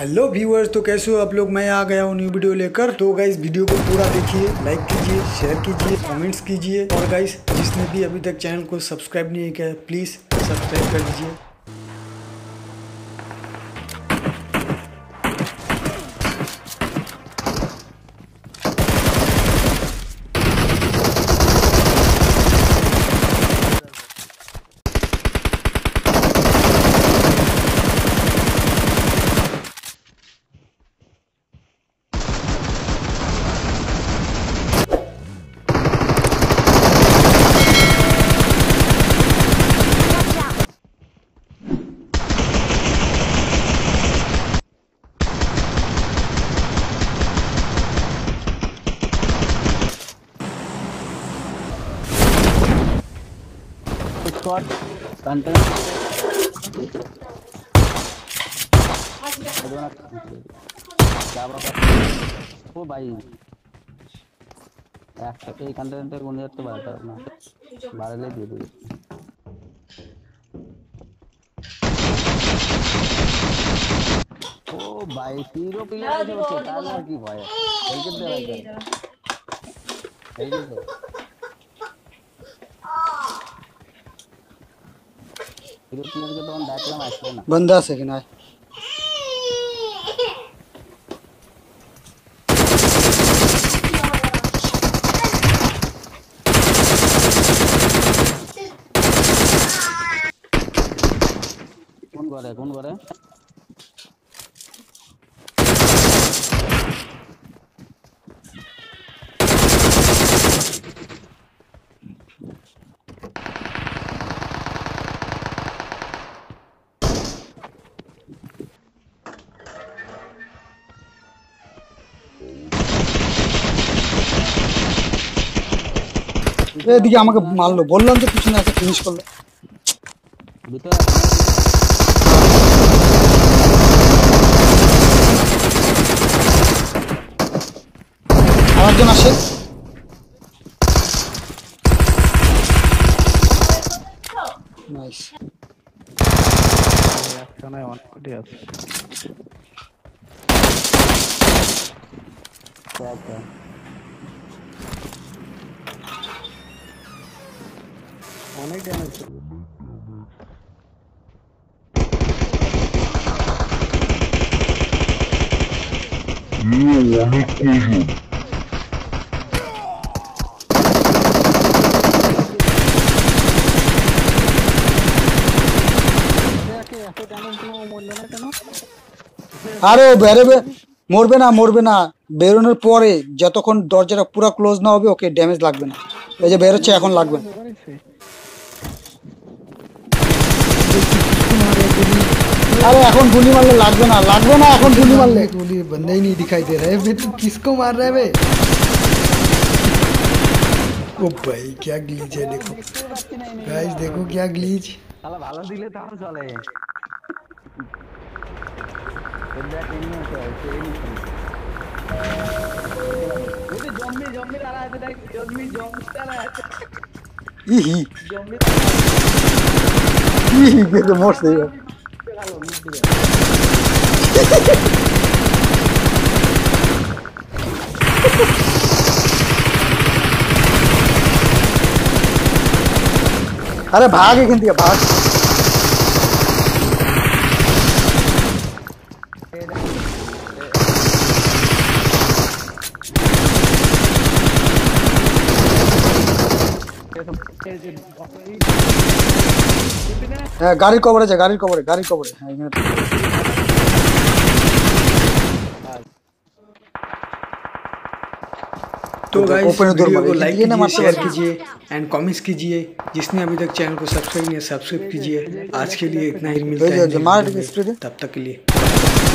Hello viewers, तो कैसे हो आप लोग। मैं आ गया हूँ न्यू वीडियो लेकर। तो गाइस वीडियो को पूरा देखिए, लाइक कीजिए, शेयर कीजिए, कमेंट्स कीजिए। और गाइस जिसने भी अभी तक चैनल को सब्सक्राइब नहीं किया है प्लीज़ सब्सक्राइब कर दीजिए। स्क्वाड कंटेंट क्या बात ओ भाई এই কন্টেন্টের কোন যাচ্ছে বারটা না বাড়লে দিয়ে দিই ও ভাই হিরো প্লেয়ার হচ্ছে তাহলে আর কি ভয় এই যে দে ভাই এই যে हिरो प्लेयर के तो हम बैकला मैच ना बंदा से कि ना कौन करे এদিকে আমাকে মারলো, বললাম যে পিছনে এসে ফিনিশ করলো। ভিতরে আরেকজন আসে। নাইস, একখানে অন কোটি আছে আচ্ছা অনেক ড্যামেজ অনেক প্রয়োজন। আরে বেরোবে, মরবে না বেরোনোর পরে যতক্ষণ দরজাটা পুরো ক্লোজ না হবে ওকে ড্যামেজ লাগবে না। এই যে বেরোচ্ছে এখন লাগবে না। अरे এখন गुली मारले লাগবে না এখন गुली मारले गोली बंदा ही नहीं दिखाई दे रहा है। तू किसको मार रहा है बे? ओ भाई क्या ग्लिच है, देखो गाइस, देखो क्या ग्लिच। শালা ভালো দিলে তাও চলে এটা টিম আছে ওই জম্বি তারা আছে দেখ জম্বি তারা আছে ইহি জম্বি কে তো মরছে। अरे भाग एखान থেকে भाग। गाड़ी कवरेज है, गाड़ी कवरेज है এখানে। तो गाइस वीडियो को लाइक कीजिए, शेयर कीजिए एंड कमेंट्स कीजिए। जिसने अभी तक चैनल को सब्सक्राइब नहीं है सब्सक्राइब कीजिए। आज के लिए इतना ही, मिलता है तब तक के लिए।